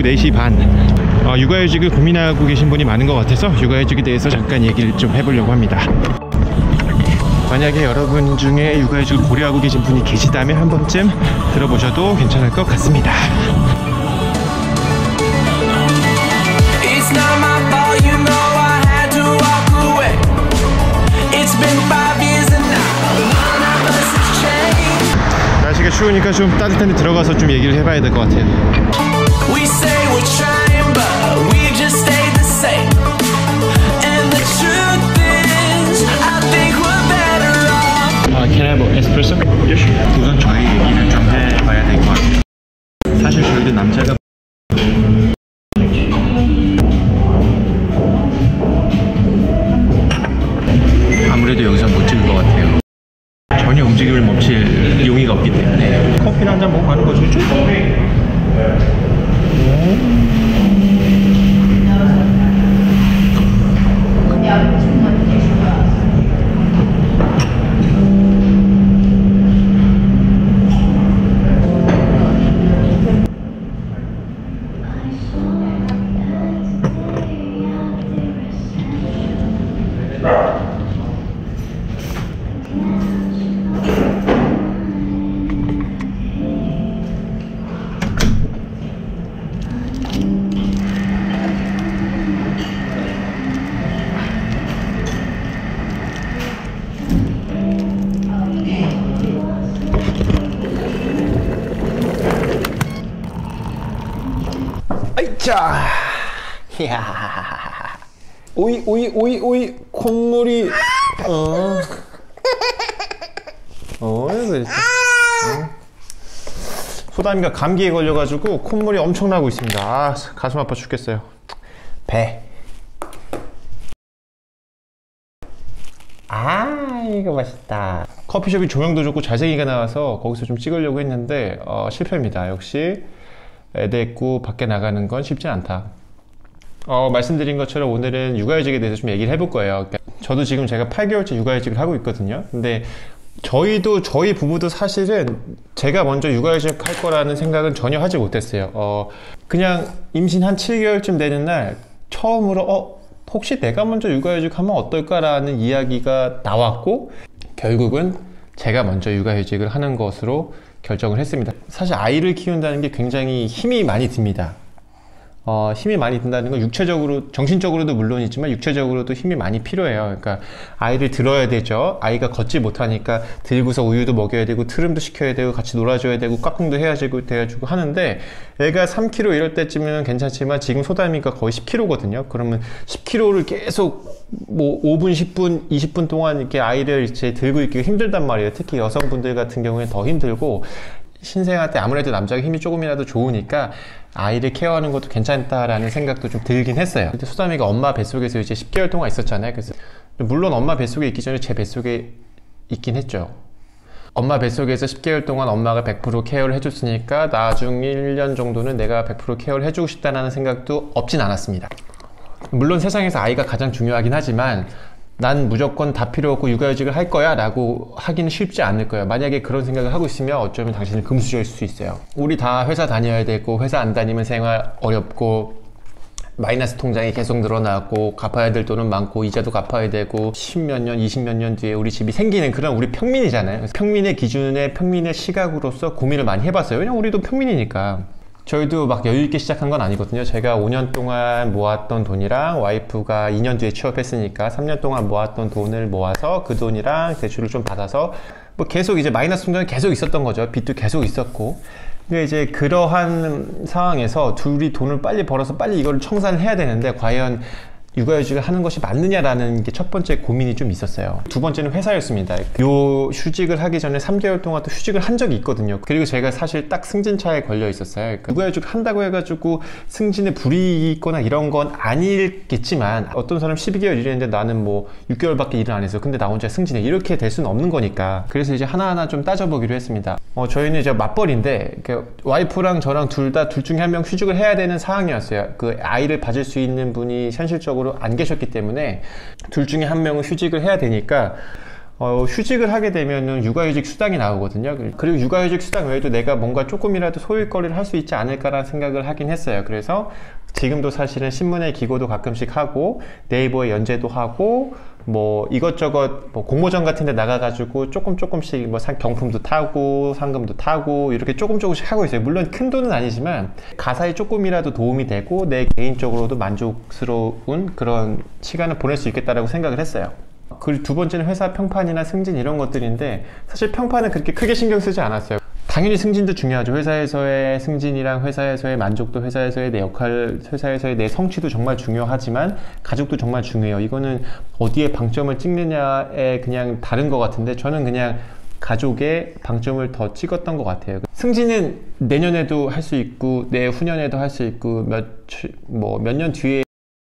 4시 반. 육아휴직을 고민하고 계신 분이 많은 것 같아서 육아휴직에 대해서 잠깐 얘기를 좀 해보려고 합니다. 만약에 여러분 중에 육아휴직을 고려하고 계신 분이 계시다면 한 번쯤 들어보셔도 괜찮을 것 같습니다. 날씨가 추우니까 좀 따뜻한 데 들어가서 좀 얘기를 해봐야 될 것 같아요. Can I have an espresso? Yes. 우선 저희 얘기를 좀 해봐야 될 것 같아요. 사실 저희도 남자가 아무래도 여기서 못 찍을 것 같아요. 전혀 움직임을 멈출 용의가 없기 때문에 커피를 한잔 먹고 가는 거죠, 그렇죠? 자, 이야, 오이, 콧물이, 소담이가 감기에 걸려가지고 콧물이 엄청 나고 있습니다. 아, 가슴 아파 죽겠어요. 배. 아, 이거 맛있다. 커피숍이 조명도 좋고 잘생기게 나와서 거기서 좀 찍으려고 했는데 실패입니다. 역시 애들 있고 밖에 나가는 건 쉽지 않다. 말씀드린 것처럼 오늘은 육아휴직에 대해서 좀 얘기를 해볼 거예요. 그러니까 저도 지금 제가 8개월째 육아휴직을 하고 있거든요. 근데 저희 부부도 사실은 제가 먼저 육아휴직 할 거라는 생각은 전혀 하지 못했어요. 그냥 임신 한 7개월쯤 되는 날 처음으로 혹시 내가 먼저 육아휴직 하면 어떨까라는 이야기가 나왔고, 결국은 제가 먼저 육아휴직을 하는 것으로 결정을 했습니다. 사실 아이를 키운다는 게 굉장히 힘이 많이 듭니다. 힘이 많이 든다는 건 육체적으로, 정신적으로도 물론이지만 육체적으로도 힘이 많이 필요해요. 그러니까 아이를 들어야 되죠. 아이가 걷지 못하니까 들고서 우유도 먹여야 되고 트름도 시켜야 되고 같이 놀아줘야 되고 꽉꿍도 해야 되고 하는데, 애가 3kg 이럴 때쯤은 괜찮지만 지금 소담이가 거의 10kg거든요. 그러면 10kg를 계속 뭐 5분, 10분, 20분 동안 이렇게 아이를 이제 들고 있기가 힘들단 말이에요. 특히 여성분들 같은 경우에는 더 힘들고, 신생아 때 아무래도 남자가 힘이 조금이라도 좋으니까 아이를 케어하는 것도 괜찮다라는 생각도 좀 들긴 했어요. 근데 소담이가 엄마 뱃속에서 이제 10개월 동안 있었잖아요. 그래서 물론 엄마 뱃속에 있기 전에 제 뱃속에 있긴 했죠. 엄마 뱃속에서 10개월 동안 엄마가 100% 케어를 해줬으니까 나중 1년 정도는 내가 100% 케어를 해주고 싶다는 생각도 없진 않았습니다. 물론 세상에서 아이가 가장 중요하긴 하지만 난 무조건 다 필요 없고 육아휴직을 할 거야 라고 하기는 쉽지 않을 거예요. 만약에 그런 생각을 하고 있으면 어쩌면 당신은 금수저일 수 있어요. 우리 다 회사 다녀야 되고, 회사 안 다니면 생활 어렵고, 마이너스 통장이 계속 늘어나고, 갚아야 될 돈은 많고, 이자도 갚아야 되고, 10몇 년, 20몇 년 뒤에 우리 집이 생기는 그런 우리 평민이잖아요. 그래서 평민의 기준에, 평민의 시각으로서 고민을 많이 해봤어요. 왜냐면 우리도 평민이니까. 저희도 막 여유있게 시작한 건 아니거든요. 제가 5년 동안 모았던 돈이랑 와이프가 2년 뒤에 취업했으니까 3년 동안 모았던 돈을 모아서 그 돈이랑 대출을 좀 받아서 뭐 계속 이제 마이너스 통장이 계속 있었던 거죠. 빚도 계속 있었고. 근데 이제 그러한 상황에서 둘이 돈을 빨리 벌어서 빨리 이걸 청산을 해야 되는데, 과연 육아휴직을 하는 것이 맞느냐라는 게 첫 번째 고민이 좀 있었어요. 두 번째는 회사였습니다. 요 휴직을 하기 전에 3개월 동안 또 휴직을 한 적이 있거든요. 그리고 제가 사실 딱 승진차에 걸려 있었어요. 그러니까 육아휴직 한다고 해가지고 승진에 불이익이 있거나 이런 건 아니겠지만, 어떤 사람 12개월 일했는데 나는 뭐 6개월밖에 일을 안 했어. 근데 나 혼자 승진해. 이렇게 될 수는 없는 거니까. 그래서 이제 하나하나 좀 따져보기로 했습니다. 저희는 이제 맞벌이인데, 와이프랑 저랑 둘 중에 한 명 휴직을 해야 되는 상황이었어요. 그 아이를 봐줄 수 있는 분이 현실적으로 안 계셨기 때문에 둘 중에 한 명은 휴직을 해야 되니까 휴직을 하게 되면은 육아휴직 수당이 나오거든요. 그리고 육아휴직 수당 외에도 내가 뭔가 조금이라도 소일거리를 할 수 있지 않을까라는 생각을 하긴 했어요. 그래서 지금도 사실은 신문에 기고도 가끔씩 하고 네이버에 연재도 하고 뭐 이것저것 뭐 공모전 같은 데 나가가지고 조금씩 뭐 경품도 타고 상금도 타고 이렇게 조금씩 하고 있어요. 물론 큰 돈은 아니지만 가사에 조금이라도 도움이 되고 내 개인적으로도 만족스러운 그런 시간을 보낼 수 있겠다라고 생각을 했어요. 그리고 두 번째는 회사 평판이나 승진 이런 것들인데 사실 평판은 그렇게 크게 신경 쓰지 않았어요. 당연히 승진도 중요하죠. 회사에서의 승진이랑 회사에서의 만족도, 회사에서의 내 역할, 회사에서의 내 성취도 정말 중요하지만 가족도 정말 중요해요. 이거는 어디에 방점을 찍느냐에 그냥 다른 것 같은데 저는 그냥 가족의 방점을 더 찍었던 것 같아요. 승진은 내년에도 할 수 있고 내후년에도 할 수 있고 몇 년 뒤에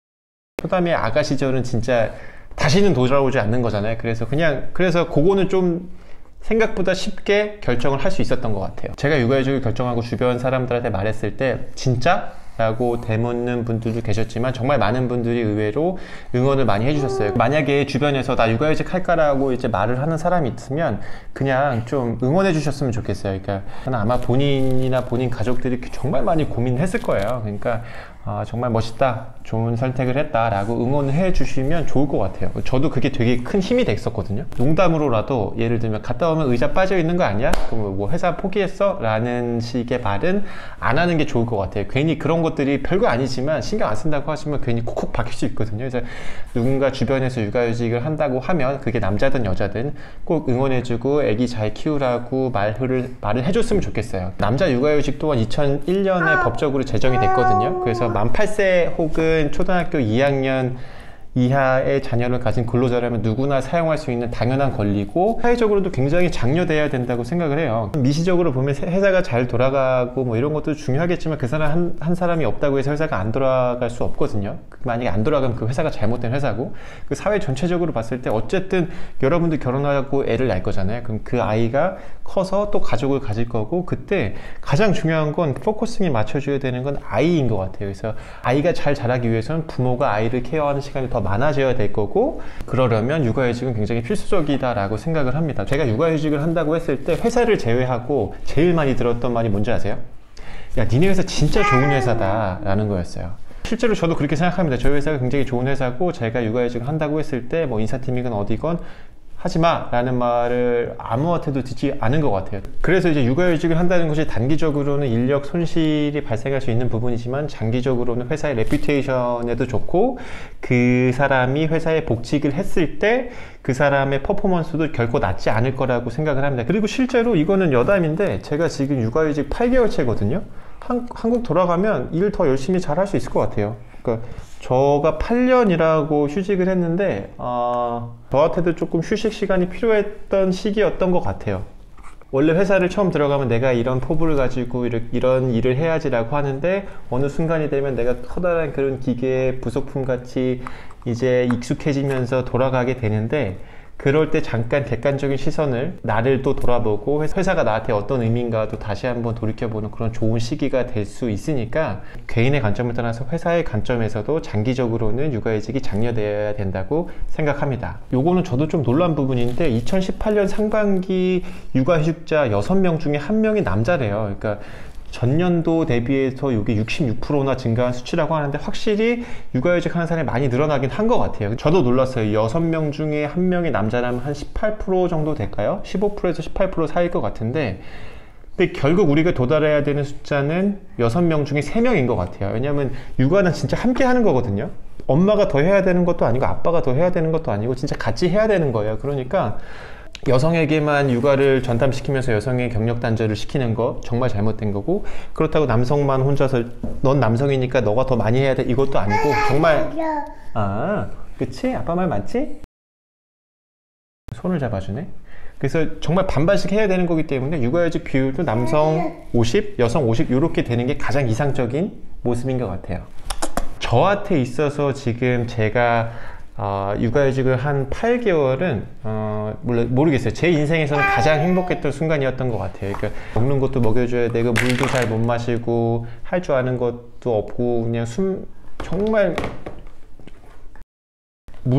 초담의 아가 시절은 진짜 다시는 돌아오지 않는 거잖아요. 그래서 그거는 좀 생각보다 쉽게 결정을 할 수 있었던 것 같아요. 제가 육아휴직을 결정하고 주변 사람들한테 말했을 때 진짜? 라고 되묻는 분들도 계셨지만 정말 많은 분들이 의외로 응원을 많이 해주셨어요. 만약에 주변에서 나 육아휴직 할까라고 이제 말을 하는 사람이 있으면 그냥 좀 응원해 주셨으면 좋겠어요. 그러니까 저는 아마 본인이나 본인 가족들이 정말 많이 고민했을 거예요. 그러니까 정말 멋있다, 좋은 선택을 했다 라고 응원을 해 주시면 좋을 것 같아요. 저도 그게 되게 큰 힘이 됐었거든요. 농담으로라도 예를 들면 갔다 오면 의자 빠져 있는 거 아니야? 그럼 뭐 회사 포기했어? 라는 식의 말은 안 하는 게 좋을 것 같아요. 괜히 그런 것들이 별거 아니지만 신경 안 쓴다고 하시면 괜히 콕콕 박힐 수 있거든요. 그래서 누군가 주변에서 육아휴직을 한다고 하면 그게 남자든 여자든 꼭 응원해주고 애기 잘 키우라고 말을 해줬으면 좋겠어요. 남자 육아휴직 또한 2001년에 법적으로 제정이 됐거든요. 그래서 만 8세 혹은 초등학교 2학년 이하의 자녀를 가진 근로자라면 누구나 사용할 수 있는 당연한 권리고 사회적으로도 굉장히 장려돼야 된다고 생각을 해요. 미시적으로 보면 회사가 잘 돌아가고 뭐 이런 것도 중요하겠지만 그 사람 한 사람이 없다고 해서 회사가 안 돌아갈 수 없거든요. 만약에 안 돌아가면 그 회사가 잘못된 회사고 그 사회 전체적으로 봤을 때 어쨌든 여러분들 결혼하고 애를 낳을 거잖아요. 그럼 그 아이가 커서 또 가족을 가질 거고 그때 가장 중요한 건 포커싱이 맞춰줘야 되는 건 아이인 것 같아요. 그래서 아이가 잘 자라기 위해서는 부모가 아이를 케어하는 시간이 더 많아져야 될 거고 그러려면 육아휴직은 굉장히 필수적이다라고 생각을 합니다. 제가 육아휴직을 한다고 했을 때 회사를 제외하고 제일 많이 들었던 말이 뭔지 아세요? 야, 니네 회사 진짜 좋은 회사다 라는 거였어요. 실제로 저도 그렇게 생각합니다. 저희 회사가 굉장히 좋은 회사고 제가 육아휴직을 한다고 했을 때 뭐 인사팀이건 어디건 하지마 라는 말을 아무한테도 듣지 않은 것 같아요. 그래서 이제 육아휴직을 한다는 것이 단기적으로는 인력 손실이 발생할 수 있는 부분이지만 장기적으로는 회사의 레퓨테이션에도 좋고 그 사람이 회사에 복직을 했을 때 그 사람의 퍼포먼스도 결코 낮지 않을 거라고 생각을 합니다. 그리고 실제로 이거는 여담인데 제가 지금 육아휴직 8개월째거든요. 한국 돌아가면 일 더 열심히 잘 할 수 있을 것 같아요. 그러니까 저가 8년이라고 휴직을 했는데 저한테도 조금 휴식 시간이 필요했던 시기였던 것 같아요. 원래 회사를 처음 들어가면 내가 이런 포부를 가지고 이런 일을 해야지라고 하는데 어느 순간이 되면 내가 커다란 그런 기계 부속품 같이 이제 익숙해지면서 돌아가게 되는데 그럴 때 잠깐 객관적인 시선을 나를 또 돌아보고 회사가 나한테 어떤 의미인가도 다시 한번 돌이켜보는 그런 좋은 시기가 될 수 있으니까 개인의 관점을 떠나서 회사의 관점에서도 장기적으로는 육아휴직이 장려되어야 된다고 생각합니다. 요거는 저도 좀 놀란 부분인데 2018년 상반기 육아휴직자 6명 중에 1명이 남자래요. 그러니까 전년도 대비해서 이게 66%나 증가한 수치라고 하는데 확실히 육아휴직 하는 사람이 많이 늘어나긴 한 것 같아요. 저도 놀랐어요. 6명 중에 1명이 남자라면 한 18% 정도 될까요? 15%에서 18% 사이일 것 같은데 근데 결국 우리가 도달해야 되는 숫자는 6명 중에 3명인 것 같아요. 왜냐하면 육아는 진짜 함께 하는 거거든요. 엄마가 더 해야 되는 것도 아니고 아빠가 더 해야 되는 것도 아니고 진짜 같이 해야 되는 거예요. 그러니까 여성에게만 육아를 전담시키면서 여성의 경력 단절을 시키는 거 정말 잘못된 거고 그렇다고 남성만 혼자서 넌 남성이니까 너가 더 많이 해야 돼 이것도 아니고 정말 그치? 아빠 말 맞지? 손을 잡아주네. 그래서 정말 반반씩 해야 되는 거기 때문에 육아휴직 비율도 남성 50, 여성 50 이렇게 되는 게 가장 이상적인 모습인 것 같아요. 저한테 있어서 지금 제가 육아휴직을 한 8개월은 모르겠어요. 제 인생에서는 가장 행복했던 순간이었던 것 같아요. 그러니까 먹는 것도 먹여줘야 되고 물도 잘 못 마시고 할 줄 아는 것도 없고 그냥 정말 물을 잘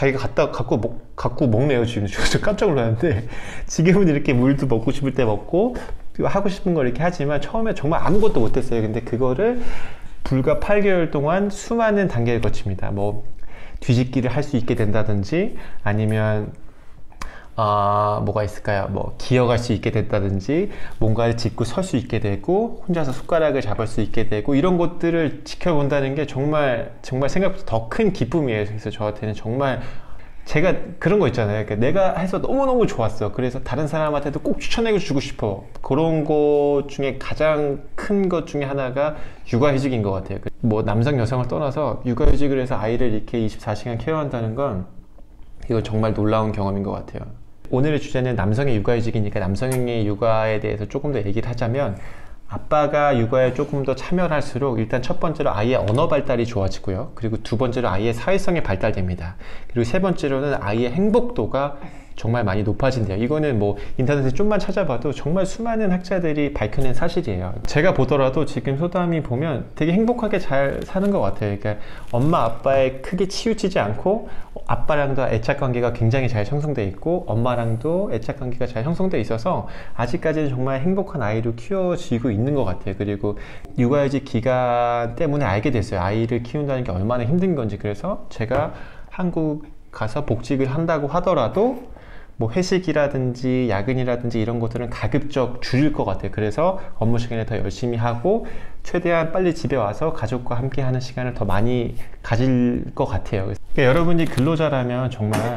자기가 갖고 먹네요. 지금 저 깜짝 놀랐는데 지금은 이렇게 물도 먹고 싶을 때 먹고 하고 싶은 걸 이렇게 하지만 처음에 정말 아무것도 못했어요. 근데 그거를 불과 8개월 동안 수많은 단계를 거칩니다. 뭐 뒤집기를 할 수 있게 된다든지 아니면 뭐가 있을까요? 뭐 기어갈 수 있게 됐다든지 뭔가를 짚고 설 수 있게 되고 혼자서 숟가락을 잡을 수 있게 되고 이런 것들을 지켜본다는 게 정말 생각보다 더 큰 기쁨이에요. 그래서 저한테는 정말 제가 그런 거 있잖아요. 그러니까 내가 해서 너무너무 좋았어. 그래서 다른 사람한테도 꼭 추천해 주고 싶어. 그런 것 중에 가장 큰 것 중에 하나가 육아휴직인 것 같아요. 뭐 남성 여성을 떠나서 육아휴직을 해서 아이를 이렇게 24시간 케어한다는 건 이건 정말 놀라운 경험인 것 같아요. 오늘의 주제는 남성의 육아휴직이니까 남성의 육아에 대해서 조금 더 얘기를 하자면 아빠가 육아에 조금 더 참여를 할수록 일단 첫 번째로 아이의 언어 발달이 좋아지고요. 그리고 두 번째로 아이의 사회성이 발달됩니다. 그리고 세 번째로는 아이의 행복도가 정말 많이 높아진대요. 이거는 뭐 인터넷에 좀만 찾아봐도 정말 수많은 학자들이 밝혀낸 사실이에요. 제가 보더라도 지금 소담이 보면 되게 행복하게 잘 사는 것 같아요. 그러니까 엄마 아빠에 크게 치우치지 않고 아빠랑도 애착 관계가 굉장히 잘 형성돼 있고 엄마랑도 애착 관계가 잘 형성돼 있어서 아직까지는 정말 행복한 아이로 키워지고 있는 것 같아요. 그리고 육아휴직 기간 때문에 알게 됐어요. 아이를 키운다는 게 얼마나 힘든 건지. 그래서 제가 한국 가서 복직을 한다고 하더라도 뭐 회식이라든지 야근이라든지 이런 것들은 가급적 줄일 것 같아요. 그래서 업무 시간에 더 열심히 하고 최대한 빨리 집에 와서 가족과 함께 하는 시간을 더 많이 가질 것 같아요. 그러니까 여러분이 근로자라면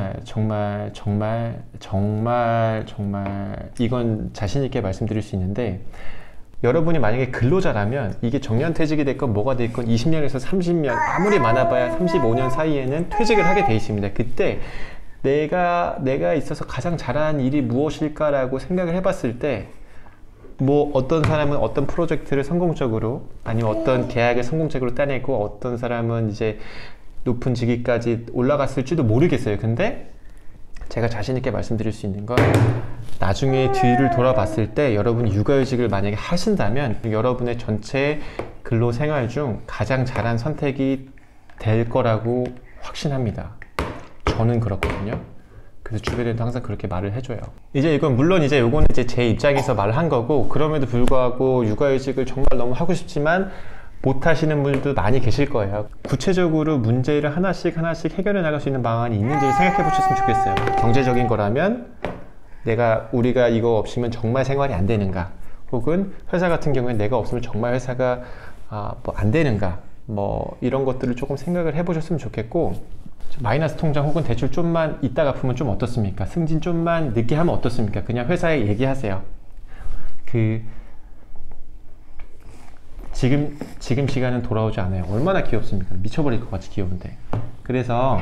정말 이건 자신 있게 말씀드릴 수 있는데 여러분이 만약에 근로자라면 이게 정년퇴직이 됐건 뭐가 됐건 20년에서 30년 아무리 많아봐야 35년 사이에는 퇴직을 하게 돼 있습니다. 그때 내가 있어서 가장 잘하는 일이 무엇일까라고 생각을 해봤을 때 뭐 어떤 사람은 어떤 프로젝트를 성공적으로 아니면 어떤 계약을 성공적으로 따내고 어떤 사람은 이제 높은 직위까지 올라갔을지도 모르겠어요. 근데 제가 자신 있게 말씀드릴 수 있는 건 나중에 뒤를 돌아봤을 때 여러분이 육아휴직을 만약에 하신다면 여러분의 전체 근로생활 중 가장 잘한 선택이 될 거라고 확신합니다. 저는 그렇거든요. 그래서 주변에도 항상 그렇게 말을 해줘요. 물론 요거는 제 입장에서 말을 한 거고 그럼에도 불구하고 육아휴직을 정말 너무 하고 싶지만 못 하시는 분들도 많이 계실 거예요. 구체적으로 문제를 하나씩 해결해 나갈 수 있는 방안이 있는지를 생각해 보셨으면 좋겠어요. 경제적인 거라면 우리가 이거 없으면 정말 생활이 안 되는가, 혹은 회사 같은 경우에 내가 없으면 정말 회사가 뭐 안 되는가, 뭐 이런 것들을 조금 생각을 해 보셨으면 좋겠고, 마이너스 통장 혹은 대출 좀만 이따 갚으면 좀 어떻습니까? 승진 좀만 늦게 하면 어떻습니까? 그냥 회사에 얘기하세요. 지금 시간은 돌아오지 않아요. 얼마나 귀엽습니까? 미쳐버릴 것 같이 귀여운데. 그래서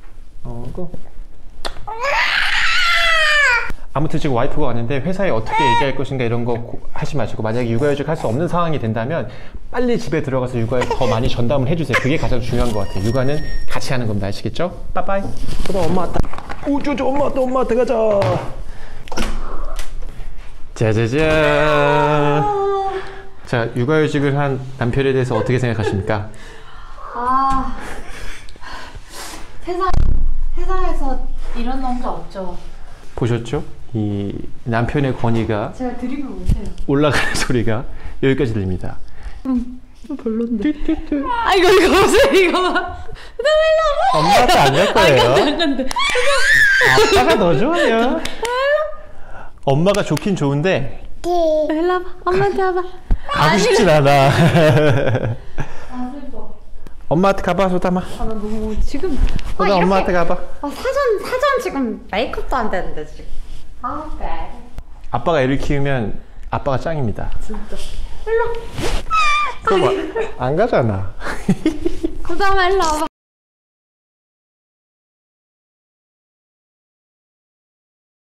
아무튼 지금 와이프가 왔는데 회사에 어떻게 얘기할 것인가 이런 거 하지 마시고, 만약에 육아휴직 할 수 없는 상황이 된다면 빨리 집에 들어가서 육아에 더 많이 전담을 해주세요. 그게 가장 중요한 것 같아요. 육아는 같이 하는 겁니다. 아시겠죠? 빠빠이. 엄마 왔다. 엄마한테 가자. 짜자잔. 자, 육아휴직을 한 남편에 대해서 어떻게 생각하십니까? 세상에서 이런 남자 없죠. 보셨죠? 이 남편의 권위가 제가 드립을 못해요. 올라가는 소리가 여기까지 들립니다. 별론데. 이거 보세요, 이거 봐. 엄마한테 안 갈 거예요. 안 간대. 아빠가 더 좋아요. 엄마가 좋긴 좋은데. 일로 와봐. 엄마한테 와봐. 가고 싶진 않아. 슬퍼. 엄마한테 가봐, 소담아. 나 너무 지금. 소담 엄마한테 가봐. 사전 지금 메이크업도 안 되는데 지금. 그래. 아빠가 애를 키우면 아빠가 짱입니다. 진짜. 일로. 그거 안 가잖아. 소담아 일로 와봐.